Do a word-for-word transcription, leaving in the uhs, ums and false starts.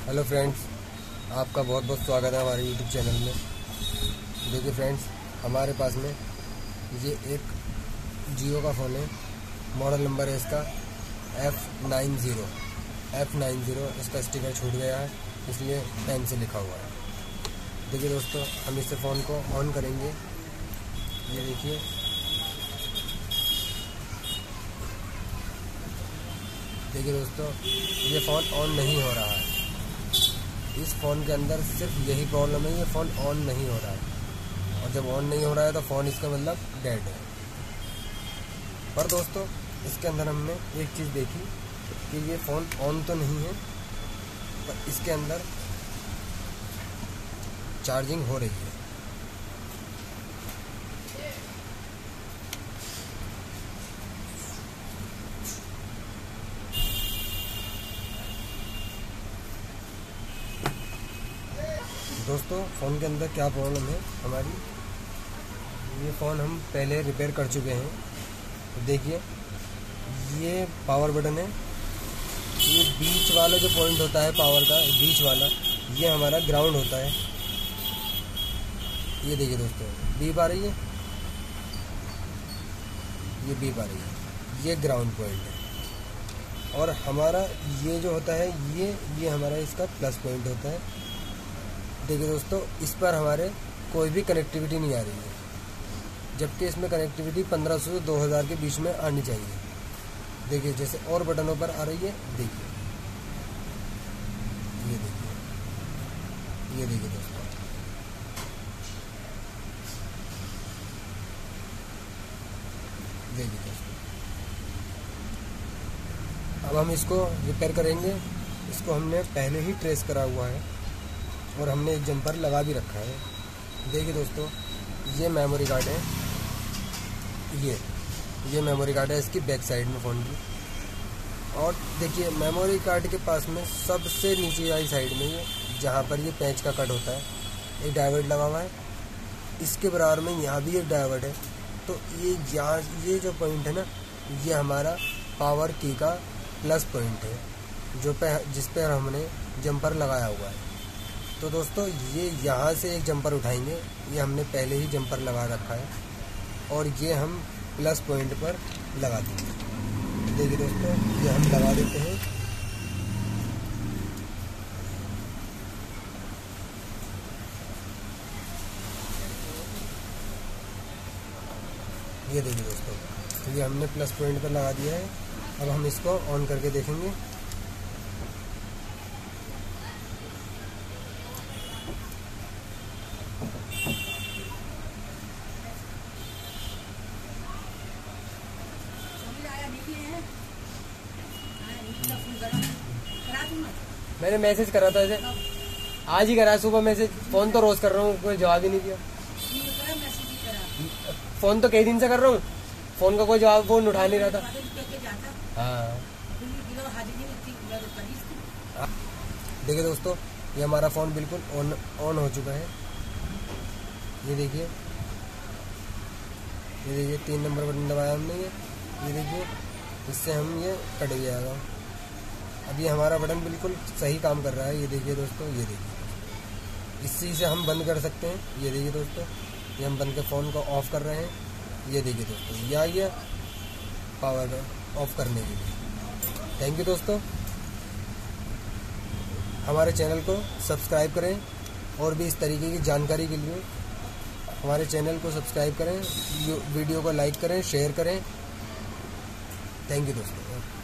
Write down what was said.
Hello friends, आपका बहुत बहुत स्वागत है हमारे यूट्यूब चैनल में। देखिए फ्रेंड्स, हमारे पास में ये एक जियो का फ़ोन है। मॉडल नंबर है इसका F nine zero F nine zero. इसका स्टिकर छूट गया है, इसलिए पेन से लिखा हुआ है। देखिए दोस्तों, हम इससे फ़ोन को ऑन करेंगे। ये देखिए, देखिए दोस्तों, ये फ़ोन ऑन नहीं हो रहा है। इस फ़ोन के अंदर सिर्फ यही प्रॉब्लम है, ये फ़ोन ऑन नहीं हो रहा है। और जब ऑन नहीं हो रहा है तो फ़ोन इसका मतलब डेड है। पर दोस्तों, इसके अंदर हमने एक चीज़ देखी कि ये फ़ोन ऑन तो नहीं है, पर इसके अंदर चार्जिंग हो रही है। दोस्तों, फ़ोन के अंदर क्या प्रॉब्लम है हमारी, ये फ़ोन हम पहले रिपेयर कर चुके हैं। तो देखिए, ये पावर बटन है। ये बीच वाला जो पॉइंट होता है पावर का, बीच वाला, ये हमारा ग्राउंड होता है। ये देखिए दोस्तों, बीप आ रही है, ये बीप आ रही है, ये ग्राउंड पॉइंट है। और हमारा ये जो होता है, ये ये हमारा इसका प्लस पॉइंट होता है। देखिए दोस्तों, इस पर हमारे कोई भी कनेक्टिविटी नहीं आ रही है, जबकि इसमें कनेक्टिविटी पंद्रह सौ से दो हज़ार के बीच में आनी चाहिए। देखिए, जैसे और बटनों पर आ रही है। देखिए, ये देखिए, ये देखिए दोस्तों, देखिए दोस्तों, अब हम इसको रिपेयर करेंगे। इसको हमने पहले ही ट्रेस करा हुआ है और हमने एक जंपर लगा भी रखा है। देखिए दोस्तों, ये मेमोरी कार्ड है, ये ये मेमोरी कार्ड है इसकी बैक साइड में फ़ोन की। और देखिए, मेमोरी कार्ड के पास में सबसे नीचे वाली साइड में, ये जहाँ पर ये पेंच का कट होता है, एक डायोड लगा हुआ है। इसके बराबर में यहाँ भी एक डायोड है। तो ये यहाँ ये जो पॉइंट है ना, ये हमारा पावर की का प्लस पॉइंट है, जो पे जिस पर हमने जंपर लगाया हुआ है। तो दोस्तों, ये यहाँ से एक जंपर उठाएंगे। ये हमने पहले ही जंपर लगा रखा है और ये हम प्लस पॉइंट पर लगा देंगे। देखिए दोस्तों, ये हम लगा देते हैं। ये देखिए दोस्तों, ये हमने प्लस पॉइंट पर लगा दिया है। अब हम इसको ऑन करके देखेंगे। मैंने मैसेज करा था, इसे आज ही करा, सुबह मैसेज। फोन तो रोज कर रहा हूँ, कोई जवाब ही नहीं दिया। फोन तो कई दिन से कर रहा हूँ, फोन का कोई जवाब, फोन उठा नहीं रहा था। हाँ, देखिए दोस्तों, ये हमारा फ़ोन बिल्कुल ऑन ऑन हो चुका है। ये देखिए, ये देखिए, तीन नंबर बटन दबाया हमने। ये ये देखिए, इससे हम ये कट गया। अब ये हमारा बटन बिल्कुल सही काम कर रहा है। ये देखिए दोस्तों, ये देखिए, इसी से हम बंद कर सकते हैं। ये देखिए दोस्तों, ये हम बंद के फ़ोन को ऑफ़ कर रहे हैं। ये देखिए दोस्तों, या ये पावर ऑफ करने के लिए। थैंक यू दोस्तों, हमारे चैनल को सब्सक्राइब करें और भी इस तरीके की जानकारी के लिए हमारे चैनल को सब्सक्राइब करें, वीडियो को लाइक करें, शेयर करें। थैंक यू दोस्तों।